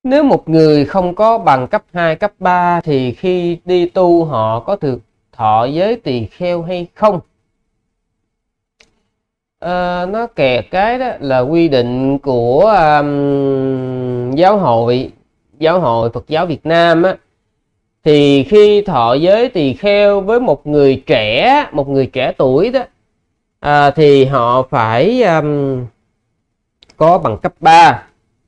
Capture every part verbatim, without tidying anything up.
Nếu một người không có bằng cấp hai, cấp ba thì khi đi tu họ có được thọ giới tỳ kheo hay không? À, nó kẹt cái đó là quy định của um, giáo hội giáo hội Phật giáo Việt Nam á, thì khi thọ giới tỳ kheo với một người trẻ một người trẻ tuổi đó, à, thì họ phải um, có bằng cấp ba.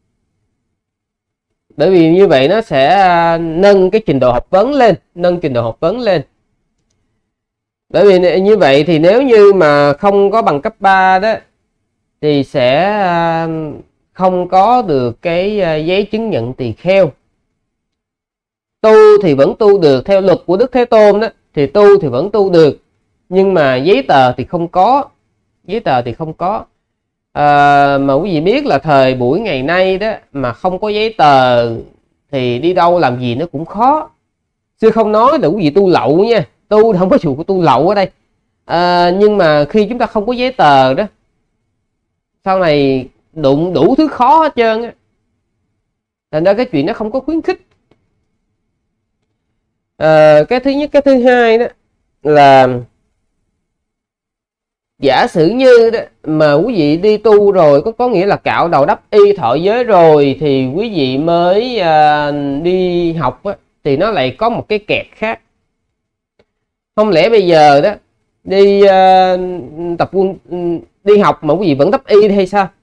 Bởi vì như vậy nó sẽ nâng cái trình độ học vấn lên, nâng trình độ học vấn lên. Bởi vì như vậy thì nếu như mà không có bằng cấp ba đó thì sẽ không có được cái giấy chứng nhận tỳ kheo. Tu thì vẫn tu được, theo luật của Đức Thế Tôn đó thì tu thì vẫn tu được, nhưng mà giấy tờ thì không có. Giấy tờ thì không có. À, mà quý vị biết là thời buổi ngày nay đó mà không có giấy tờ thì đi đâu làm gì nó cũng khó. Sư không nói là quý vị tu lậu nha, tu không có chủ của tu lậu ở đây. À, nhưng mà khi chúng ta không có giấy tờ đó, sau này đụng đủ thứ khó hết trơn á. Thành ra cái chuyện nó không có khuyến khích. À, cái thứ nhất, cái thứ hai đó là giả sử như đó, mà quý vị đi tu rồi có có nghĩa là cạo đầu đắp y thọ giới rồi thì quý vị mới à, đi học á, thì nó lại có một cái kẹt khác. Không lẽ bây giờ đó đi uh, tập quân đi học mà quý vị vẫn đắp y hay sao?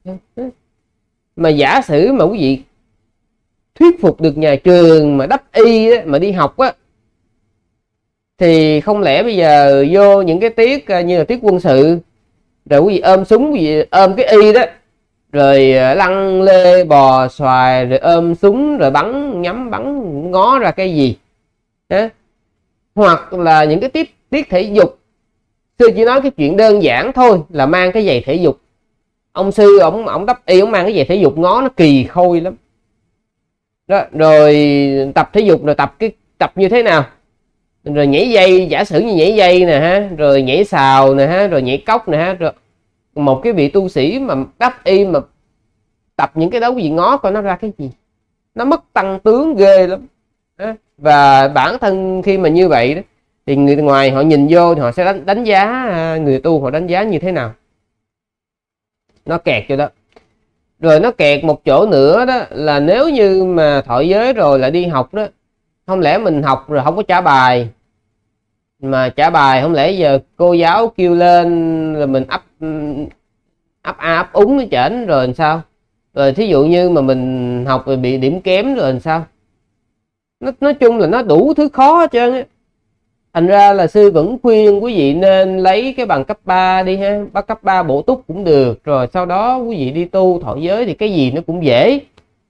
Mà giả sử mà quý vị thuyết phục được nhà trường mà đắp y đó, mà đi học á, thì không lẽ bây giờ vô những cái tiết như là tiết quân sự rồi quý vị ôm súng, quý vị ôm cái y đó rồi lăn lê bò xoài rồi ôm súng rồi bắn nhắm bắn ngó ra cái gì đó. Hoặc là những cái tiết tiết thể dục, sư chỉ nói cái chuyện đơn giản thôi là mang cái giày thể dục. Ông sư ổng ổng đắp y ổng mang cái giày thể dục ngó nó kỳ khôi lắm đó. Rồi tập thể dục rồi tập cái tập như thế nào, rồi nhảy dây, giả sử như nhảy dây nè ha, rồi nhảy sào nè ha, rồi nhảy cốc nè ha. Rồi một cái vị tu sĩ mà đắp y mà tập những cái đó quý vị ngó coi nó ra cái gì, nó mất tăng tướng ghê lắm. Và bản thân khi mà như vậy đó thì người ngoài họ nhìn vô thì họ sẽ đánh, đánh giá người tu, họ đánh giá như thế nào. Nó kẹt cho đó. Rồi nó kẹt một chỗ nữa đó là nếu như mà thọ giới rồi lại đi học đó, không lẽ mình học rồi không có trả bài, mà trả bài không lẽ giờ cô giáo kêu lên là mình ấp ấp a ấp úng với chảnh rồi làm sao? Rồi thí dụ như mà mình học rồi bị điểm kém rồi làm sao? Nó, nói chung là nó đủ thứ khó hết trơn á. Thành ra là sư vẫn khuyên quý vị nên lấy cái bằng cấp ba đi ha, bắt cấp ba bổ túc cũng được, rồi sau đó quý vị đi tu thọ giới thì cái gì nó cũng dễ.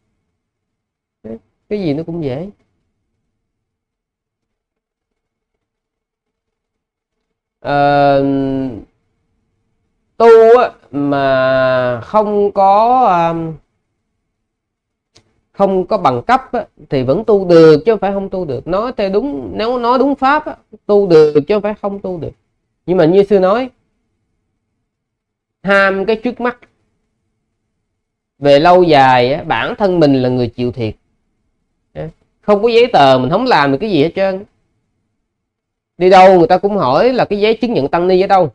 Cái gì nó cũng dễ. À, tu á, mà không có um, không có bằng cấp á, thì vẫn tu được chứ không phải không tu được. Nói theo đúng, nếu nói đúng pháp á, tu được chứ không phải không tu được. Nhưng mà như sư nói, ham cái trước mắt, về lâu dài á, bản thân mình là người chịu thiệt. Không có giấy tờ mình không làm được cái gì hết trơn. Đi đâu người ta cũng hỏi là cái giấy chứng nhận tăng ni ở đâu.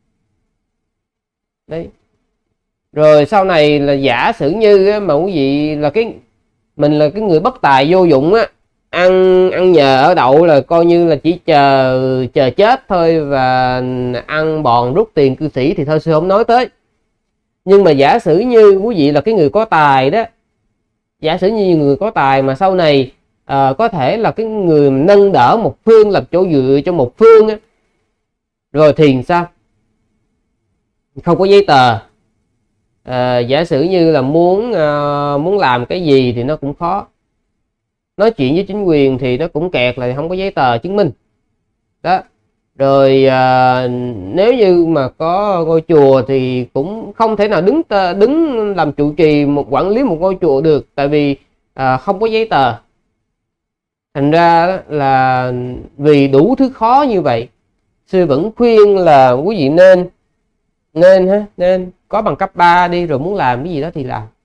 Đấy. Rồi sau này là giả sử như mà quý vị là cái mình là cái người bất tài vô dụng á, ăn ăn nhờ ở đậu là coi như là chỉ chờ chờ chết thôi, và ăn bòn rút tiền cư sĩ thì thôi sư không nói tới. Nhưng mà giả sử như quý vị là cái người có tài đó, giả sử như người có tài mà sau này à, có thể là cái người nâng đỡ một phương, làm chỗ dựa cho một phương á, rồi thì sao? Không có giấy tờ. À, giả sử như là muốn uh, muốn làm cái gì thì nó cũng khó. Nói chuyện với chính quyền thì nó cũng kẹt là không có giấy tờ chứng minh đó. Rồi uh, nếu như mà có ngôi chùa thì cũng không thể nào đứng đứng làm trụ trì một quản lý một ngôi chùa được, tại vì uh, không có giấy tờ. Thành ra là vì đủ thứ khó như vậy, sư vẫn khuyên là quý vị nên nên ha nên có bằng cấp ba đi, rồi muốn làm cái gì đó thì làm.